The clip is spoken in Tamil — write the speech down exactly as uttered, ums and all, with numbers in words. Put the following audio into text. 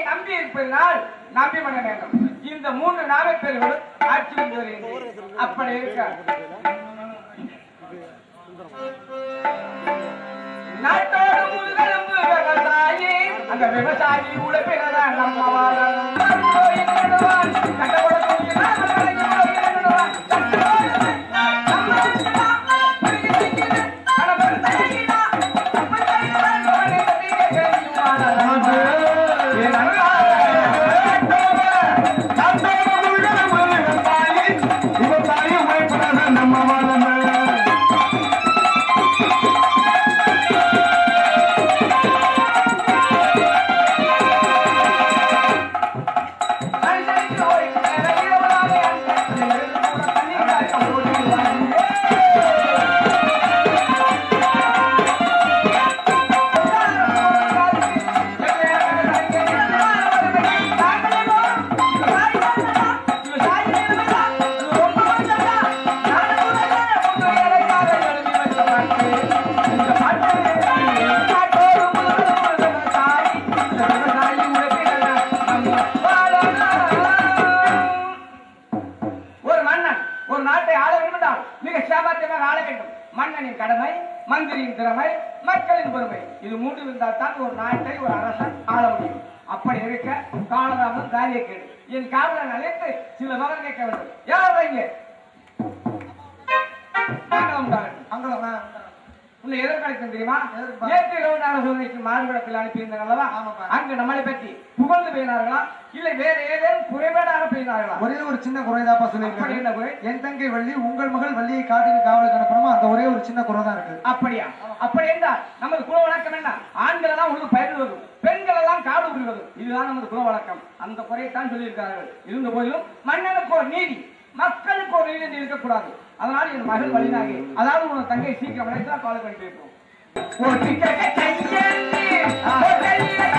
நம்பி இருப்பதனால் நம்பி மன வேண்டும். இந்த மூன்று நாவை பேர்களும் ஆட்சி கொண்டு வருகின்றேன். அப்படி இருக்க நாட்டோடு முழுகளும் விவசாயி, அந்த விவசாயி உழைப்பினதான் நம்ம வாழணும். கட்டப்பட மன்னனின் கடமை, மந்திரியின் திறமை, மக்களின் பொறுமை, இது மூன்று இருந்தால் தான் ஒரு நாட்டை ஒரு அரசன் ஆள முடியும். அப்படி இருக்க காலதாமம் காரிய கேடு. என் காவலன் அழைத்து சில மகன் கேட்க வேண்டும். யார் வைங்க உன்னை எதற்கழைத்தேன் தெரியுமா? நேற்று இரவு நாள் சோதனைக்கு மாறுபடத்தில் அனுப்பியிருந்தாங்க அல்லவா? அங்கு நம்மளை பற்றி புகழ்ந்து பேசினார்களா இல்லை வேற ஏதேனும் குறைபாடாக பேசினார்களா? ஒரே ஒரு சின்ன குறைதாப்பா சொல்லியிருக்கேன். என்ன குறை? என் தங்கை வள்ளி உங்கள் மகள் வள்ளியை காட்டுக்கு காவலுக்கு அனுப்பணுமா, அந்த ஒரே ஒரு சின்ன குறை தான் இருக்கு. அப்படியா? அப்படி என்றால் நமது குல வழக்கம் என்ன? ஆண்கள் எல்லாம் உள்ள பயிர்வதும் பெண்கள் எல்லாம் காடு விடுவதும் இதுதான் நமது குல வழக்கம். அந்த குறையத்தான் சொல்லியிருக்கிறார்கள். இருந்த போதிலும் மன்னனுக்கு ஒரு நீதி, மக்களுக்கு ஒரு நீதி இருக்கக்கூடாது. அதனால என் மகள் வழிநாகி, அதாவது உன் தங்கை சீக்கிரம் அழைத்தா காலை பண்ணி போயிருப்போம்.